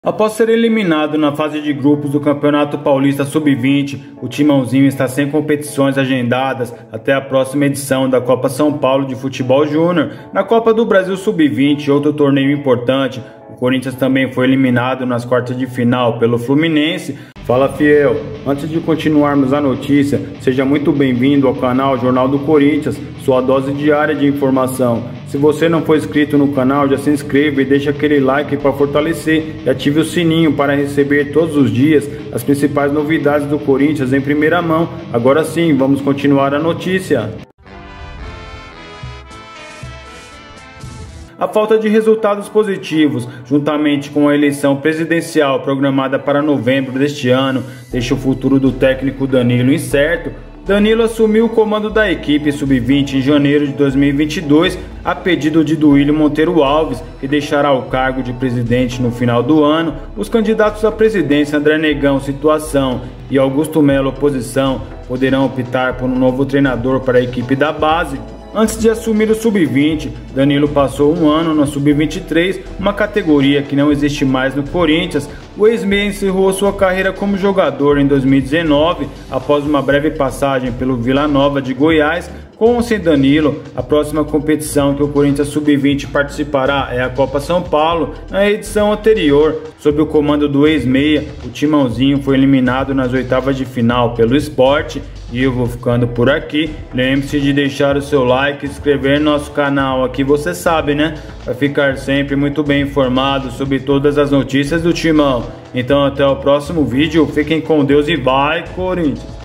Após ser eliminado na fase de grupos do Campeonato Paulista Sub-20, o Timãozinho está sem competições agendadas até a próxima edição da Copa São Paulo de Futebol Júnior. Na Copa do Brasil Sub-20, outro torneio importante, o Corinthians também foi eliminado nas quartas de final pelo Fluminense. Fala, fiel! Antes de continuarmos a notícia, seja muito bem-vindo ao canal Jornal do Corinthians, sua dose diária de informação. Se você não for inscrito no canal, já se inscreva e deixa aquele like para fortalecer e ative o sininho para receber todos os dias as principais novidades do Corinthians em primeira mão. Agora sim, vamos continuar a notícia. A falta de resultados positivos, juntamente com a eleição presidencial programada para novembro deste ano, deixa o futuro do técnico Danilo incerto. Danilo assumiu o comando da equipe Sub-20 em janeiro de 2022, a pedido de Duílio Monteiro Alves, que deixará o cargo de presidente no final do ano. Os candidatos à presidência André Negão, situação, e Augusto Melo, oposição, poderão optar por um novo treinador para a equipe da base. Antes de assumir o Sub-20, Danilo passou um ano na Sub-23, uma categoria que não existe mais no Corinthians. O ex-meia encerrou sua carreira como jogador em 2019, após uma breve passagem pelo Vila Nova de Goiás. Com ou sem Danilo, a próxima competição que o Corinthians Sub-20 participará é a Copa São Paulo. Na edição anterior, sob o comando do ex-meia, o Timãozinho foi eliminado nas oitavas de final pelo Sport. E eu vou ficando por aqui. Lembre-se de deixar o seu like e se inscrever no nosso canal aqui, você sabe, né? Para ficar sempre muito bem informado sobre todas as notícias do Timão. Então até o próximo vídeo, fiquem com Deus e vai, Corinthians!